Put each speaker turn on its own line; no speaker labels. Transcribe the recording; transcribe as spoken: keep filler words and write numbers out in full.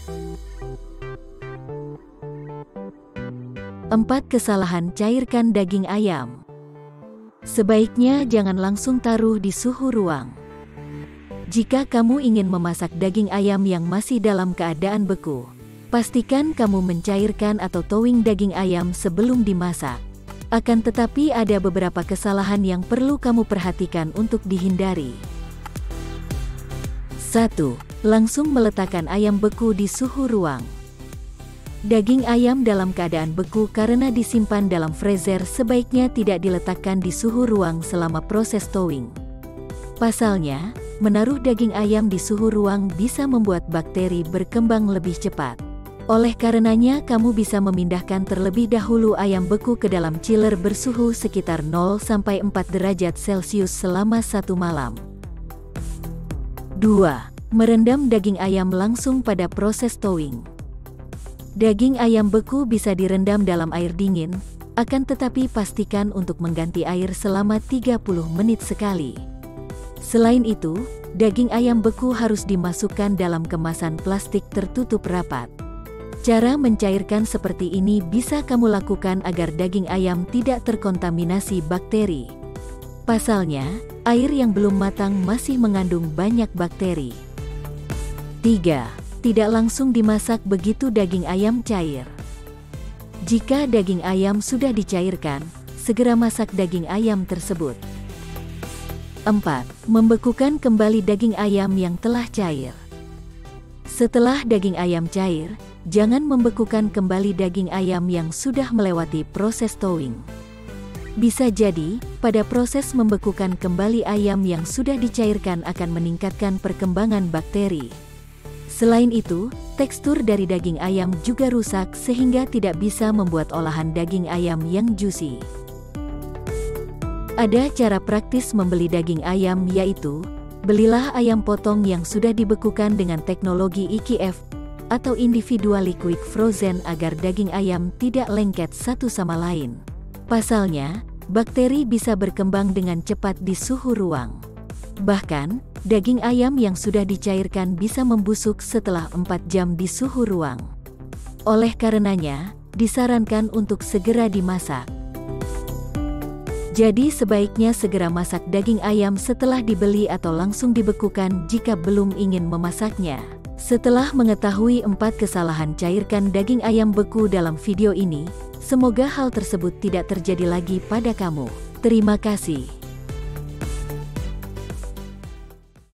empat Kesalahan cairkan daging ayam. Sebaiknya jangan langsung taruh di suhu ruang. Jika kamu ingin memasak daging ayam yang masih dalam keadaan beku, pastikan kamu mencairkan atau thawing daging ayam sebelum dimasak. Akan tetapi ada beberapa kesalahan yang perlu kamu perhatikan untuk dihindari. satu. Langsung meletakkan ayam beku di suhu ruang. Daging ayam dalam keadaan beku karena disimpan dalam freezer sebaiknya tidak diletakkan di suhu ruang selama proses thawing. Pasalnya, menaruh daging ayam di suhu ruang bisa membuat bakteri berkembang lebih cepat. Oleh karenanya kamu bisa memindahkan terlebih dahulu ayam beku ke dalam chiller bersuhu sekitar nol sampai empat derajat Celcius selama satu malam. dua. Merendam daging ayam langsung pada proses thawing. Daging ayam beku bisa direndam dalam air dingin, akan tetapi pastikan untuk mengganti air selama tiga puluh menit sekali. Selain itu, daging ayam beku harus dimasukkan dalam kemasan plastik tertutup rapat. Cara mencairkan seperti ini bisa kamu lakukan agar daging ayam tidak terkontaminasi bakteri. Pasalnya, air yang belum matang masih mengandung banyak bakteri. tiga. Tidak langsung dimasak begitu daging ayam cair. Jika daging ayam sudah dicairkan, segera masak daging ayam tersebut. empat. Membekukan kembali daging ayam yang telah cair. Setelah daging ayam cair, jangan membekukan kembali daging ayam yang sudah melewati proses thawing. Bisa jadi, pada proses membekukan kembali ayam yang sudah dicairkan akan meningkatkan perkembangan bakteri. Selain itu, tekstur dari daging ayam juga rusak sehingga tidak bisa membuat olahan daging ayam yang juicy. Ada cara praktis membeli daging ayam yaitu, belilah ayam potong yang sudah dibekukan dengan teknologi I Q F atau individually quick frozen agar daging ayam tidak lengket satu sama lain. Pasalnya, bakteri bisa berkembang dengan cepat di suhu ruang. Bahkan, daging ayam yang sudah dicairkan bisa membusuk setelah empat jam di suhu ruang. Oleh karenanya, disarankan untuk segera dimasak. Jadi sebaiknya segera masak daging ayam setelah dibeli atau langsung dibekukan jika belum ingin memasaknya. Setelah mengetahui empat kesalahan cairkan daging ayam beku dalam video ini, semoga hal tersebut tidak terjadi lagi pada kamu. Terima kasih.